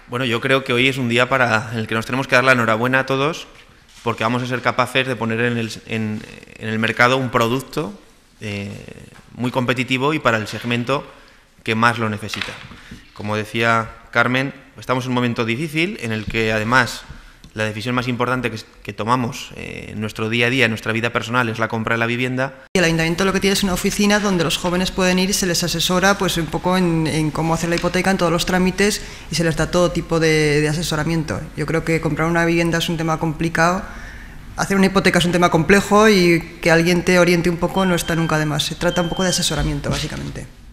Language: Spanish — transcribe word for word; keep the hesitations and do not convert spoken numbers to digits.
Bueno, yo creo que hoy es un día para el que nos tenemos que dar la enhorabuena a todos, porque vamos a ser capaces de poner en el, en, en el mercado un producto eh, muy competitivo y para el segmento que más lo necesita. Como decía Carmen, estamos en un momento difícil en el que además la decisión más importante que, que tomamos eh, en nuestro día a día, en nuestra vida personal, es la compra de la vivienda. El ayuntamiento lo que tiene es una oficina donde los jóvenes pueden ir y se les asesora pues un poco en, en cómo hacer la hipoteca, en todos los trámites, y se les da todo tipo de, de asesoramiento. Yo creo que comprar una vivienda es un tema complicado, hacer una hipoteca es un tema complejo y que alguien te oriente un poco no está nunca de más. Se trata un poco de asesoramiento, básicamente.